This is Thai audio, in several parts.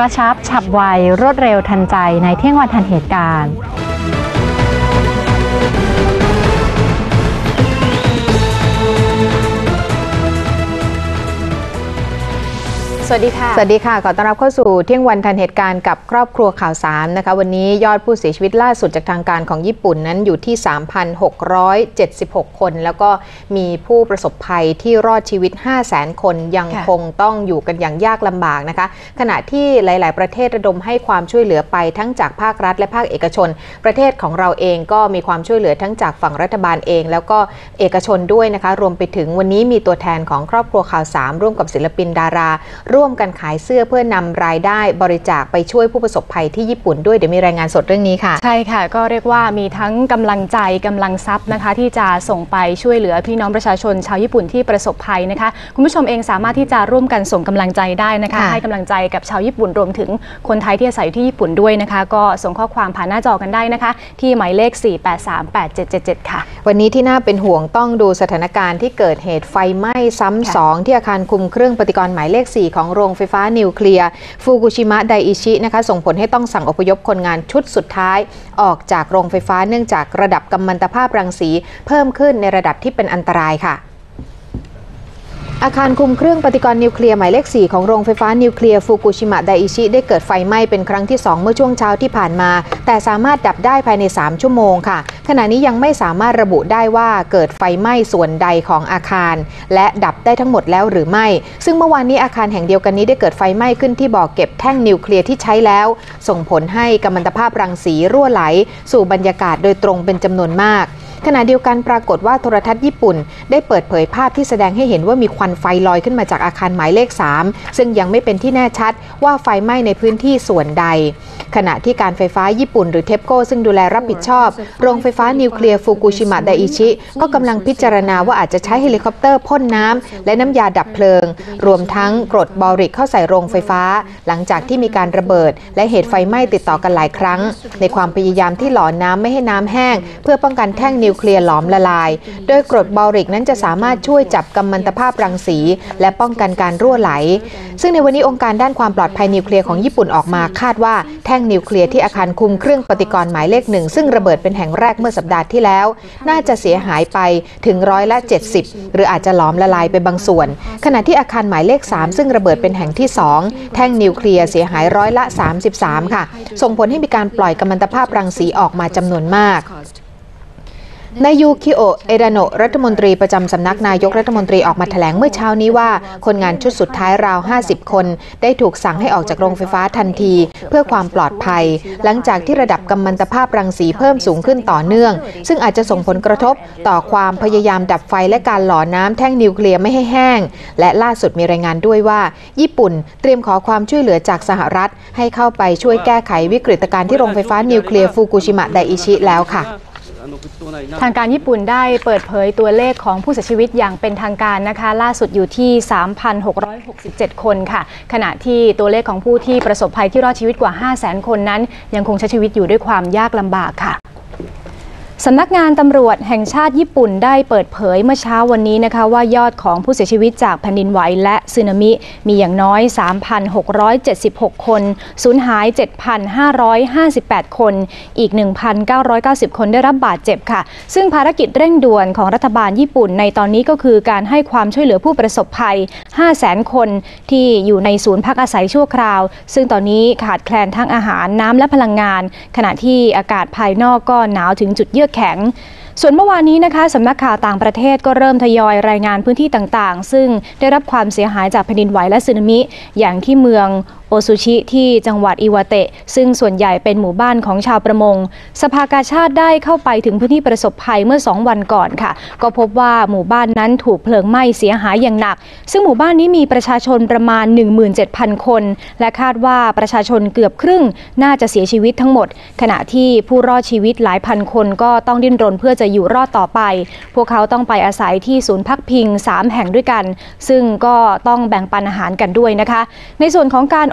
ระชับฉับไวรวดเร็วทันใจในเที่ยงวันทันเหตุการณ์สวัสดีค่ะสวัสดีค่ะขอต้อนรับเข้าสู่เที่ยงวันทันเหตุการณ์กับครอบครัวข่าวสารนะคะวันนี้ยอดผู้เสียชีวิตล่าสุดจากทางการของญี่ปุ่นนั้นอยู่ที่ 3,676 คนแล้วก็มีผู้ประสบภัยที่รอดชีวิต 500,000 คนยังคงต้องอยู่กันอย่างยากลำบากนะคะขณะที่หลายๆประเทศระดมให้ความช่วยเหลือไปทั้งจากภาครัฐและภาคเอกชนประเทศของเราเองก็มีความช่วยเหลือทั้งจากฝั่งรัฐบาลเองแล้วก็เอกชนด้วยนะคะรวมไปถึงวันนี้มีตัวแทนของครอบครัวข่าวสารร่วมกับศิลปินดาราร่วมกันขายเสื้อเพื่อนำรายได้บริจาคไปช่วยผู้ประสบภัยที่ญี่ปุ่นด้วยเดี๋ยวมีรายงานสดเรื่องนี้ค่ะใช่ค่ะก็เรียกว่ามีทั้งกำลังใจกำลังทรัพย์นะคะที่จะส่งไปช่วยเหลือพี่น้องประชาชนชาวญี่ปุ่นที่ประสบภัยนะคะคุณผู้ชมเองสามารถที่จะร่วมกันส่งกำลังใจได้นะคะให้กำลังใจกับชาวญี่ปุ่นรวมถึงคนไทยที่อาศัยอยู่ที่ญี่ปุ่นด้วยนะคะก็ส่งข้อความผ่านหน้าจอกันได้นะคะที่หมายเลข 4838777 ค่ะวันนี้ที่น่าเป็นห่วงต้องดูสถานการณ์ที่เกิดเหตุไฟไหม้ซ้ำสองที่อาคารคุมเครื่องปฏิกรณ์หมายเลข 4ของโรงไฟฟ้านิวเคลียร์ฟุกุชิมะไดอิชินะคะส่งผลให้ต้องสั่งอพยพคนงานชุดสุดท้ายออกจากโรงไฟฟ้าเนื่องจากระดับกัมมันตภาพรังสีเพิ่มขึ้นในระดับที่เป็นอันตรายค่ะอาคารคุมเครื่องปฏิกรณ์นิวเคลียร์หมายเลข 4ของโรงไฟฟ้านิวเคลียร์ฟุกุชิมะไดอิชิได้เกิดไฟไหม้เป็นครั้งที่ 2เมื่อช่วงเช้าที่ผ่านมาแต่สามารถดับได้ภายใน3ชั่วโมงค่ะขณะนี้ยังไม่สามารถระบุได้ว่าเกิดไฟไหม้ส่วนใดของอาคารและดับได้ทั้งหมดแล้วหรือไม่ซึ่งเมื่อวานนี้อาคารแห่งเดียวกันนี้ได้เกิดไฟไหม้ขึ้นที่บ่อเก็บแท่งนิวเคลียร์ที่ใช้แล้วส่งผลให้กัมมันตภาพรังสีรั่วไหลสู่บรรยากาศโดยตรงเป็นจำนวนมากขณะเดียวกันปรากฏว่าโทรทัศน์ญี่ปุ่นได้เปิดเผยภาพที่แสดงให้เห็นว่ามีควันไฟลอยขึ้นมาจากอาคารหมายเลข 3ซึ่งยังไม่เป็นที่แน่ชัดว่าไฟไหม้ในพื้นที่ส่วนใดขณะที่การไฟฟ้าญี่ปุ่นหรือเทปโกซึ่งดูแลรับผิดชอบโรงไฟฟ้านิวเคลียร์ฟุกุชิมะไดอิชิก็กำลังพิจารณาว่าอาจจะใช้เฮลิคอปเตอร์พ่นน้ำและน้ำยาดับเพลิงรวมทั้งกรดบอริกเข้าใส่โรงไฟฟ้าหลังจากที่มีการระเบิดและเหตุไฟไหม้ติดต่อกันหลายครั้งในความพยายามที่หล่อน้ำไม่ให้น้ำแห้งเพื่อป้องกันแท่งนิวเคลียร์หลอมละลายโดยกรดบอริกนั้นจะสามารถช่วยจับกัมมันตภาพรังสีและป้องกันการรั่วไหลซึ่งในวันนี้องค์การด้านความปลอดภัยนิวเคลียร์ของญี่ปุ่นออกมาคาดว่าแท่งนิวเคลียร์ที่อาคารคุมเครื่องปฏิกรณ์หมายเลข 1ซึ่งระเบิดเป็นแห่งแรกเมื่อสัปดาห์ที่แล้วน่าจะเสียหายไปถึง70%หรืออาจจะหลอมละลายไปบางส่วนขณะที่อาคารหมายเลข 3ซึ่งระเบิดเป็นแห่งที่2แท่งนิวเคลียร์เสียหาย33%ค่ะส่งผลให้มีการปล่อยกัมมันตภาพรังสีออกมาจำนวนมากนายยูคิโอะเอดาโนะรัฐมนตรีประจำสำนักนายกรัฐมนตรีออกมาแถลงเมื่อเช้านี้ว่าคนงานชุดสุดท้ายราว50คนได้ถูกสั่งให้ออกจากโรงไฟฟ้าทันทีเพื่อความปลอดภัยหลังจากที่ระดับกัมมันตภาพรังสีเพิ่มสูงขึ้นต่อเนื่องซึ่งอาจจะส่งผลกระทบต่อความพยายามดับไฟและการหล่อน้ำแท่งนิวเคลียร์ไม่ให้แห้งและล่าสุดมีรายงานด้วยว่าญี่ปุ่นเตรียมขอความช่วยเหลือจากสหรัฐให้เข้าไปช่วยแก้ไขวิกฤตการณ์ที่โรงไฟฟ้านิวเคลียร์ฟุกุชิมะไดอิชิแล้วค่ะทางการญี่ปุ่นได้เปิดเผยตัวเลขของผู้เสียชีวิตอย่างเป็นทางการนะคะล่าสุดอยู่ที่ 3,667 คนค่ะขณะที่ตัวเลขของผู้ที่ประสบภัยที่รอดชีวิตกว่า 500,000 คนนั้นยังคงใช้ชีวิตอยู่ด้วยความยากลำบากค่ะสำนักงานตำรวจแห่งชาติญี่ปุ่นได้เปิดเผยเมื่อเช้าวันนี้นะคะว่ายอดของผู้เสียชีวิตจากแผ่นดินไหวและสึนามิมีอย่างน้อย 3,676 คนสูญหาย 7,558 คนอีก 1,990 คนได้รับบาดเจ็บค่ะซึ่งภารกิจเร่งด่วนของรัฐบาลญี่ปุ่นในตอนนี้ก็คือการให้ความช่วยเหลือผู้ประสบภัย 500,000 คนที่อยู่ในศูนย์พักอาศัยชั่วคราวซึ่งตอนนี้ขาดแคลนทั้งอาหารน้ำและพลังงานขณะที่อากาศภายนอกก็หนาวถึงจุดเยือกแข็งส่วนเมื่อวานนี้นะคะสำนักข่าวต่างประเทศก็เริ่มทยอยรายงานพื้นที่ต่างๆซึ่งได้รับความเสียหายจากแผ่นดินไหวและสึนามิอย่างที่เมืองโอซุชิที่จังหวัดอิวาเตะซึ่งส่วนใหญ่เป็นหมู่บ้านของชาวประมงสภากาชาดได้เข้าไปถึงพื้นที่ประสบภัยเมื่อ2 วันก่อนค่ะก็พบว่าหมู่บ้านนั้นถูกเพลิงไหม้เสียหายอย่างหนักซึ่งหมู่บ้านนี้มีประชาชนประมาณ 17,000 คนและคาดว่าประชาชนเกือบครึ่งน่าจะเสียชีวิตทั้งหมดขณะที่ผู้รอดชีวิตหลายพันคนก็ต้องดิ้นรนเพื่อจะอยู่รอดต่อไปพวกเขาต้องไปอาศัยที่ศูนย์พักพิง3 แห่งด้วยกันซึ่งก็ต้องแบ่งปันอาหารกันด้วยนะคะในส่วนของการอ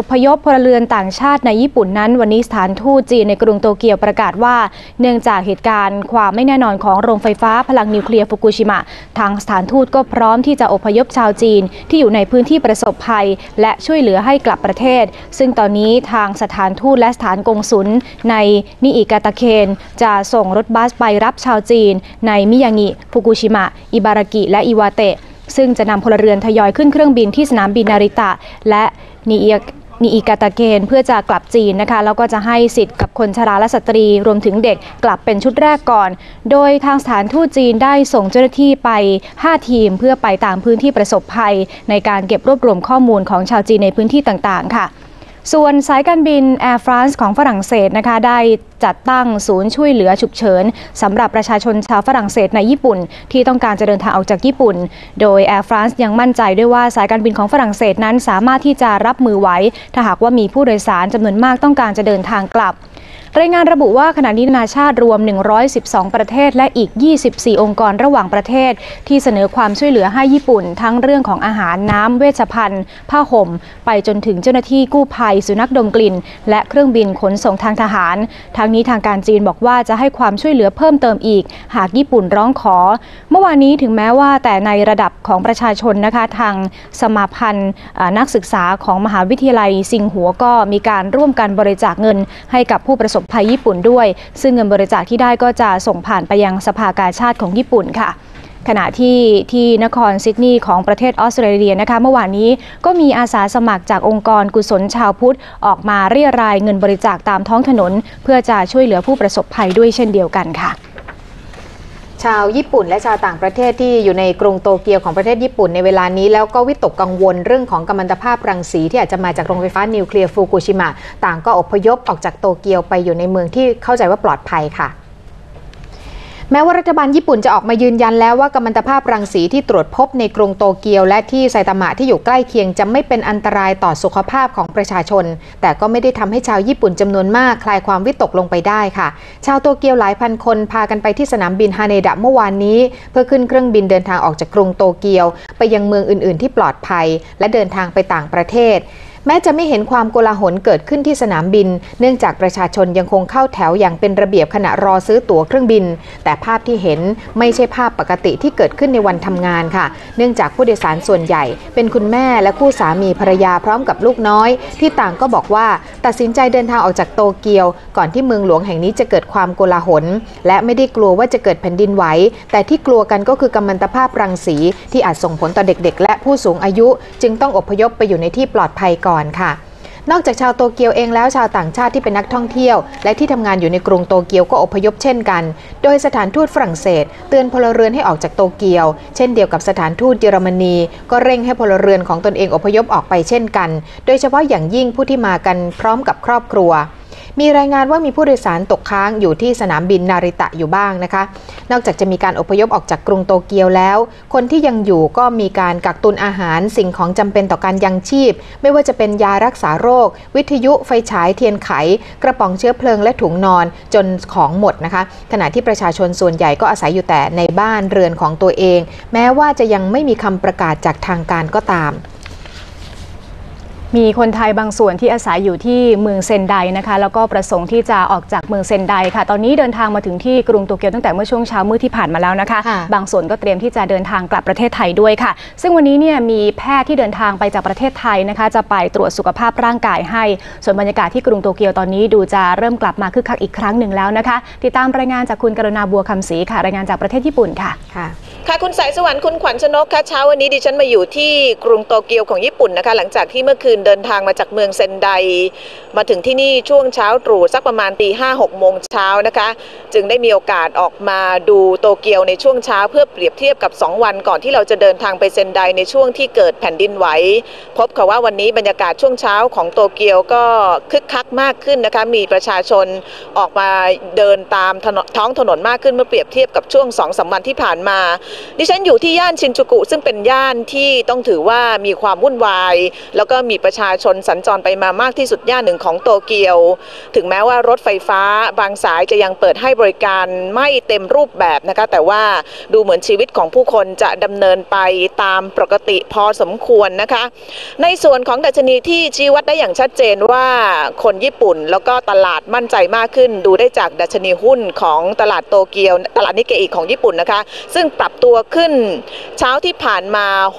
พยพพลเรือนต่างชาติในญี่ปุ่นนั้นวันนี้สถานทูตจีนในกรุงโตเกียวประกาศว่าเนื่องจากเหตุการณ์ความไม่แน่นอนของโรงไฟฟ้าพลังนิวเคลียร์ฟุกุชิมะทางสถานทูตก็พร้อมที่จะอพยพชาวจีนที่อยู่ในพื้นที่ประสบภัยและช่วยเหลือให้กลับประเทศซึ่งตอนนี้ทางสถานทูตและสถานกงสุลในนิอิกาตะเคนจะส่งรถบัสไปรับชาวจีนในมิยางิฟุกุชิมะอิบารากิและอิวาเตะซึ่งจะนำพลเรือนทยอยขึ้นเครื่องบินที่สนามบินนาริตะและนิอิกาตะเคนเพื่อจะกลับจีนนะคะแล้วก็จะให้สิทธิ์กับคนชราและสตรีรวมถึงเด็กกลับเป็นชุดแรกก่อนโดยทางสถานทูตจีนได้ส่งเจ้าหน้าที่ไป5ทีมเพื่อไปตามพื้นที่ประสบภัยในการเก็บรวบรวมข้อมูลของชาวจีนในพื้นที่ต่างๆค่ะส่วนสายการบิน Air France ของฝรั่งเศสนะคะได้จัดตั้งศูนย์ช่วยเหลือฉุกเฉินสำหรับประชาชนชาวฝรั่งเศสในญี่ปุ่นที่ต้องการจะเดินทางออกจากญี่ปุ่นโดย Air France ยังมั่นใจด้วยว่าสายการบินของฝรั่งเศสนั้นสามารถที่จะรับมือไหวถ้าหากว่ามีผู้โดยสารจำนวนมากต้องการจะเดินทางกลับรายงานระบุว่าขณะนี้นานาชาติรวม112ประเทศและอีก24องค์กรระหว่างประเทศที่เสนอความช่วยเหลือให้ญี่ปุ่นทั้งเรื่องของอาหารน้ำเวชภัณฑ์ผ้าห่มไปจนถึงเจ้าหน้าที่กู้ภัยสุนัขดมกลิ่นและเครื่องบินขนส่งทางทหารทั้งนี้ทางการจีนบอกว่าจะให้ความช่วยเหลือเพิ่มเติมอีกหากญี่ปุ่นร้องขอเมื่อวานนี้ถึงแม้ว่าแต่ในระดับของประชาชนนะคะทางสมาพันธ์นักศึกษาของมหาวิทยาลัยซิงหัวก็มีการร่วมกันบริจาคเงินให้กับผู้ประสบภัยญี่ปุ่นด้วยซึ่งเงินบริจาคที่ได้ก็จะส่งผ่านไปยังสภากาชาดของญี่ปุ่นค่ะขณะที่นครซิดนีย์ของประเทศออสเตรเลียนะคะเมื่อวานนี้ก็มีอาสาสมัครจากองค์กรกุศลชาวพุทธออกมาเรียรายเงินบริจาคตามท้องถนนเพื่อจะช่วยเหลือผู้ประสบภัยด้วยเช่นเดียวกันค่ะชาวญี่ปุ่นและชาวต่างประเทศที่อยู่ในกรุงโตเกียวของประเทศญี่ปุ่นในเวลานี้แล้วก็วิตกกังวลเรื่องของกัมมันตภาพรังสีที่อาจจะมาจากโรงไฟฟ้านิวเคลียร์ฟุกุชิมะต่างก็อพยพออกจากโตเกียวไปอยู่ในเมืองที่เข้าใจว่าปลอดภัยค่ะแม้ว่ารัฐบาลญี่ปุ่นจะออกมายืนยันแล้วว่ากัมมันตภาพรังสีที่ตรวจพบในกรุงโตเกียวและที่ไซตามะที่อยู่ใกล้เคียงจะไม่เป็นอันตรายต่อสุขภาพของประชาชนแต่ก็ไม่ได้ทำให้ชาวญี่ปุ่นจำนวนมากคลายความวิตกลงไปได้ค่ะชาวโตเกียวหลายพันคนพากันไปที่สนามบินฮาเนดะเมื่อวานนี้เพื่อขึ้นเครื่องบินเดินทางออกจากกรุงโตเกียวไปยังเมืองอื่นๆที่ปลอดภัยและเดินทางไปต่างประเทศแม้จะไม่เห็นความโกลาหลเกิดขึ้นที่สนามบินเนื่องจากประชาชนยังคงเข้าแถวอย่างเป็นระเบียบขณะรอซื้อตั๋วเครื่องบินแต่ภาพที่เห็นไม่ใช่ภาพปกติที่เกิดขึ้นในวันทำงานค่ะเนื่องจากผู้โดยสารส่วนใหญ่เป็นคุณแม่และคู่สามีภรรยาพร้อมกับลูกน้อยที่ต่างก็บอกว่าตัดสินใจเดินทางออกจากโตเกียวก่อนที่เมืองหลวงแห่งนี้จะเกิดความโกลาหลและไม่ได้กลัวว่าจะเกิดแผ่นดินไหวแต่ที่กลัวกันก็คือกัมมันตภาพรังสีที่อาจส่งผลต่อเด็กๆและผู้สูงอายุจึงต้องอพยพไปอยู่ในที่ปลอดภัยก่อนค่ะนอกจากชาวโตเกียวเองแล้วชาวต่างชาติที่เป็นนักท่องเที่ยวและที่ทำงานอยู่ในกรุงโตเกียวก็อพยพเช่นกันโดยสถานทูตฝรั่งเศสเตือนพลเรือนให้ออกจากโตเกียวเช่นเดียวกับสถานทูตเยอรมนีก็เร่งให้พลเรือนของตนเองอพยพออกไปเช่นกันโดยเฉพาะอย่างยิ่งผู้ที่มากันพร้อมกับครอบครัวมีรายงานว่ามีผู้โดยสารตกค้างอยู่ที่สนามบินนาริตะอยู่บ้างนะคะนอกจากจะมีการอพยพออกจากกรุงโตเกียวแล้วคนที่ยังอยู่ก็มีการกักตุนอาหารสิ่งของจำเป็นต่อการยังชีพไม่ว่าจะเป็นยารักษาโรควิทยุไฟฉายเทียนไขกระป๋องเชื้อเพลิงและถุงนอนจนของหมดนะคะขณะที่ประชาชนส่วนใหญ่ก็อาศัยอยู่แต่ในบ้านเรือนของตัวเองแม้ว่าจะยังไม่มีคำประกาศจากทางการก็ตามมีคนไทยบางส่วนที่อาศัยอยู่ที่เมืองเซนไดนะคะแล้วก็ประสงค์ที่จะออกจากเมืองเซนไดค่ะตอนนี้เดินทางมาถึงที่กรุงโตเกียวตั้งแต่เมื่อช่วงเช้ามืดที่ผ่านมาแล้วนะคะบางส่วนก็เตรียมที่จะเดินทางกลับประเทศไทยด้วยค่ะซึ่งวันนี้เนี่ยมีแพทย์ที่เดินทางไปจากประเทศไทยนะคะจะไปตรวจสุขภาพร่างกายให้ส่วนบรรยากาศที่กรุงโตเกียวตอนนี้ดูจะเริ่มกลับมาคึกคักอีกครั้งหนึ่งแล้วนะคะติดตามรายงานจากคุณกรุณาบัวคำศรีค่ะรายงานจากประเทศญี่ปุ่นค่ะค่ะคุณสายสวรรค์คุณขวัญชนกค่ะเช้าวันนี้ดิฉันมาอยู่ที่กรุงโตเกียวของญี่ปุ่นนะคะหลังจากที่เมื่อคืนเดินทางมาจากเมืองเซนไดมาถึงที่นี่ช่วงเช้าตรู่สักประมาณตี 5-6 โมงเช้านะคะจึงได้มีโอกาสออกมาดูโตเกียวในช่วงเช้าเพื่อเปรียบเทียบกับ2วันก่อนที่เราจะเดินทางไปเซนไดในช่วงที่เกิดแผ่นดินไหวพบค่ะว่าวันนี้บรรยากาศช่วงเช้าของโตเกียวก็คึกคักมากขึ้นนะคะมีประชาชนออกมาเดินตามท้องถนนมากขึ้นเมื่อเปรียบเทียบกับช่วง 2-3 วันที่ผ่านมาดิฉันอยู่ที่ย่านชินจูกุซึ่งเป็นย่านที่ต้องถือว่ามีความวุ่นวายแล้วก็มีประประชาชนสัญจรไปมามากที่สุดย่านหนึ่งของโตเกียวถึงแม้ว่ารถไฟฟ้าบางสายจะยังเปิดให้บริการไม่เต็มรูปแบบนะคะแต่ว่าดูเหมือนชีวิตของผู้คนจะดำเนินไปตามปกติพอสมควรนะคะในส่วนของดัชนีที่ชี้วัดได้อย่างชัดเจนว่าคนญี่ปุ่นแล้วก็ตลาดมั่นใจมากขึ้นดูได้จากดัชนีหุ้นของตลาดโตเกียวตลาดนิกเกอิของญี่ปุ่นนะคะซึ่งปรับตัวขึ้นเช้าที่ผ่านมา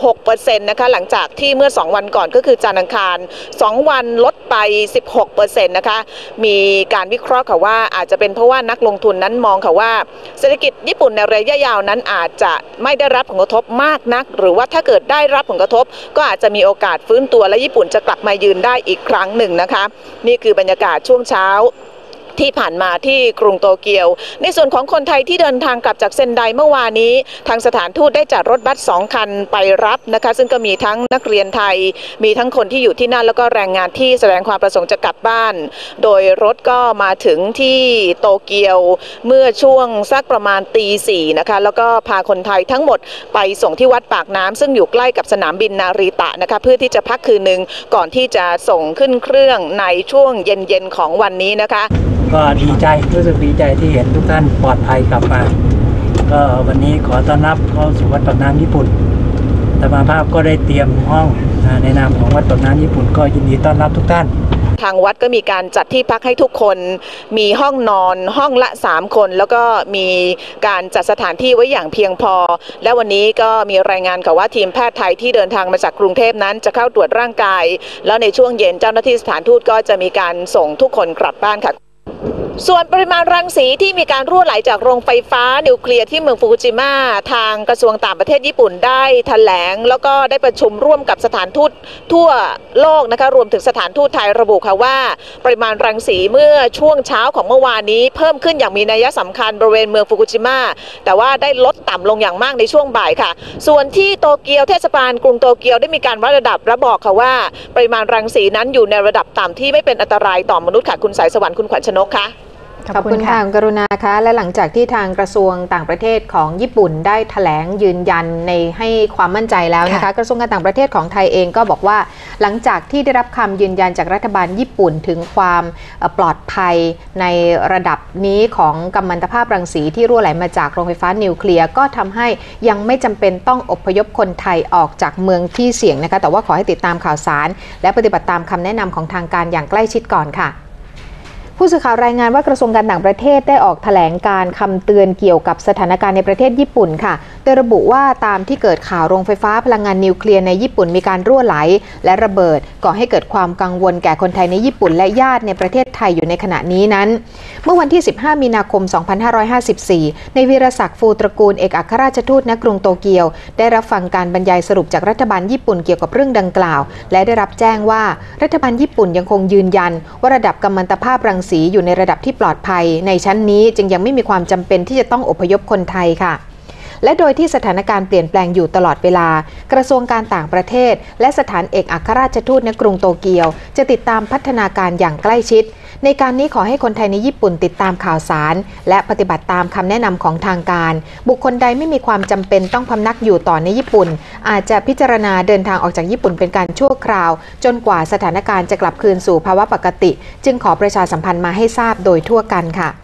6% นะคะหลังจากที่เมื่อ2วันก่อนก็คือจันทร์อังคาร2วันลดไป 16% นะคะมีการวิเคราะห์ค่ะว่าอาจจะเป็นเพราะว่านักลงทุนนั้นมองค่ะว่าเศรษฐกิจญี่ปุ่นในระยะยาวนั้นอาจจะไม่ได้รับผลกระทบมากนักหรือว่าถ้าเกิดได้รับผลกระทบก็อาจจะมีโอกาสฟื้นตัวและญี่ปุ่นจะกลับมายืนได้อีกครั้งหนึ่งนะคะนี่คือบรรยากาศช่วงเช้าที่ผ่านมาที่กรุงโตเกียวในส่วนของคนไทยที่เดินทางกลับจากเซนไดเมื่อวานนี้ทางสถานทูตได้จัดรถบัส2 คันไปรับนะคะซึ่งก็มีทั้งนักเรียนไทยมีทั้งคนที่อยู่ที่นั่นแล้วก็แรงงานที่แสดงความประสงค์จะกลับบ้านโดยรถก็มาถึงที่โตเกียวเมื่อช่วงสักประมาณตี 4นะคะแล้วก็พาคนไทยทั้งหมดไปส่งที่วัดปากน้ำซึ่งอยู่ใกล้กับสนามบินนาริตะนะคะเพื่อที่จะพักคืนหนึ่งก่อนที่จะส่งขึ้นเครื่องในช่วงเย็นๆของวันนี้นะคะก็ดีใจรู้สึกดีใจที่เห็นทุกท่านปลอดภัยกลับมาก็วันนี้ขอต้อนรับเข้าสู่วัดปากน้ำญี่ปุ่นธรรมภาพก็ได้เตรียมห้องในนามของวัดปากน้ำญี่ปุ่นก็ยินดีต้อนรับทุกท่านทางวัดก็มีการจัดที่พักให้ทุกคนมีห้องนอนห้องละ3 คนแล้วก็มีการจัดสถานที่ไว้อย่างเพียงพอและวันนี้ก็มีรายงานค่ะว่าทีมแพทย์ไทยที่เดินทางมาจากกรุงเทพนั้นจะเข้าตรวจร่างกายแล้วในช่วงเย็นเจ้าหน้าที่สถานทูตก็จะมีการส่งทุกคนกลับบ้านค่ะส่วนปริมาณรังสีที่มีการรั่วไหลจากโรงไฟฟ้านิวเคลียร์ที่เมืองฟุกุชิมะทางกระทรวงต่างประเทศญี่ปุ่นได้แถลงแล้วก็ได้ประชุมร่วมกับสถานทูตทั่วโลกนะคะรวมถึงสถานทูตไทยระบุค่ะว่าปริมาณรังสีเมื่อช่วงเช้าของเมื่อวานนี้เพิ่มขึ้นอย่างมีนัยสำคัญบริเวณเมืองฟุกุชิมะแต่ว่าได้ลดต่ำลงอย่างมากในช่วงบ่ายค่ะส่วนที่โตเกียวเทศบาลกรุงโตเกียวได้มีการวัดระดับและบอกค่ะว่าปริมาณรังสีนั้นอยู่ในระดับต่ำที่ไม่เป็นอันตรายต่อมนุษย์ค่ะคุณสายสวรรค์คุณขวัญชนกค่ะขอบคุณค่ะกรุณาคะและหลังจากที่ทางกระทรวงต่างประเทศของญี่ปุ่นได้แถลงยืนยันในให้ความมั่นใจแล้วนะคะกระทรวงการต่างประเทศของไทยเองก็บอกว่าหลังจากที่ได้รับคำยืนยันจากรัฐบาลญี่ปุ่นถึงความปลอดภัยในระดับนี้ของกัมมันตภาพรังสีที่รั่วไหลมาจากโรงไฟฟ้านิวเคลียร์ก็ทำให้ยังไม่จำเป็นต้องอพยพคนไทยออกจากเมืองที่เสี่ยงนะคะแต่ว่าขอให้ติดตามข่าวสารและปฏิบัติตามคำแนะนำของทางการอย่างใกล้ชิดก่อนค่ะผู้สื่อข่าวรายงานว่ากระทรวงการต่างประเทศได้ออกแถลงการคำเตือนเกี่ยวกับสถานการณ์ในประเทศญี่ปุ่นค่ะโดยระบุว่าตามที่เกิดข่าวโรงไฟฟ้าพลังงานนิวเคลียร์ในญี่ปุ่นมีการรั่วไหลและระเบิดก่อให้เกิดความกังวลแก่คนไทยในญี่ปุ่นและญาติในประเทศไทยอยู่ในขณะนี้นั้นเมื่อวันที่15มีนาคม2554ในวีรศักดิ์ฟูตระกูลเอกอัครราชทูตณกรุงโตเกียวได้รับฟังการบรรยายสรุปจากรัฐบาลญี่ปุ่นเกี่ยวกับเรื่องดังกล่าวและได้รับแจ้งว่ารัฐบาลญี่ปุ่นยังคงยืนยันว่าระดับกัมมันตภาพรังสีอยู่ในระดับที่ปลอดภัยในชั้นนี้จึงยังไม่มีความจำเป็นที่จะต้องอพยพคนไทยค่ะและโดยที่สถานการณ์เปลี่ยนแปลงอยู่ตลอดเวลากระทรวงการต่างประเทศและสถานเอกอัครราชทูตณกรุงโตเกียวจะติดตามพัฒนาการอย่างใกล้ชิดในการนี้ขอให้คนไทยในญี่ปุ่นติดตามข่าวสารและปฏิบัติตามคำแนะนำของทางการบุคคลใดไม่มีความจำเป็นต้องพำนักอยู่ต่อในญี่ปุ่นอาจจะพิจารณาเดินทางออกจากญี่ปุ่นเป็นการชั่วคราวจนกว่าสถานการณ์จะกลับคืนสู่ภาวะปกติจึงขอประชาสัมพันธ์มาให้ทราบโดยทั่วกันค่ะ